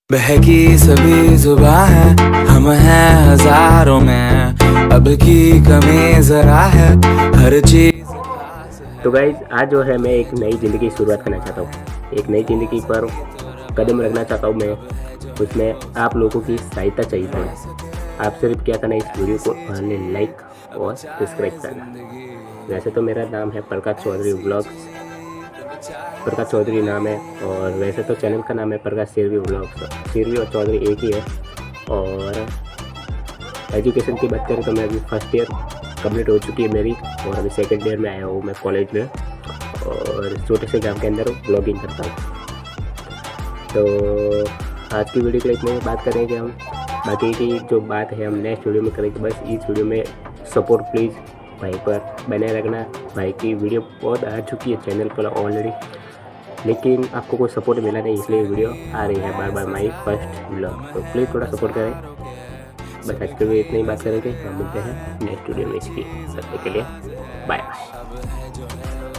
बहकी सभी जुबां है, हम हैं हजारों में, अब की कमी जरा है, हर चीज। तो गाइज आज जो है मैं एक नई ज़िंदगी की शुरुआत करना चाहता हूँ। एक नई ज़िंदगी पर कदम रखना चाहता हूँ मैं। उसमें आप लोगों की सहायता चाहिए थी। आप सिर्फ क्या करना, इस वीडियो को लाइक और सब्सक्राइब करना। वैसे तो मेरा नाम है प्रकाश चौधरी व्लॉग्स, प्रकाश चौधरी नाम है। और वैसे तो चैनल का नाम है प्रकाश सिरवी व्लॉग्स। सिरवी और चौधरी एक ही है। और एजुकेशन की बात करें तो मैं अभी फर्स्ट ईयर कंप्लीट हो चुकी है मेरी, और अभी सेकंड ईयर में आया हूँ मैं कॉलेज में, और छोटे से गांव के अंदर ब्लॉगिंग करता हूँ। तो आज की वीडियो के लिए इतनी बात करेंगे हम। बाकी की जो बात है हम नेक्स्ट वीडियो में करेंगे। बस इस वीडियो में सपोर्ट प्लीज़ भाई पर बने रखना। भाई की वीडियो बहुत आ चुकी है चैनल पर ऑलरेडी, लेकिन आपको कोई सपोर्ट मिला नहीं, इसलिए वीडियो आ रही है बार बार माई फर्स्ट व्लॉग। तो प्लीज़ थोड़ा सपोर्ट करें। बस आज के लिए इतनी बात करेंगे। हम मिलते हैं नेक्स्ट वीडियो में। इसकी सबके लिए बाय।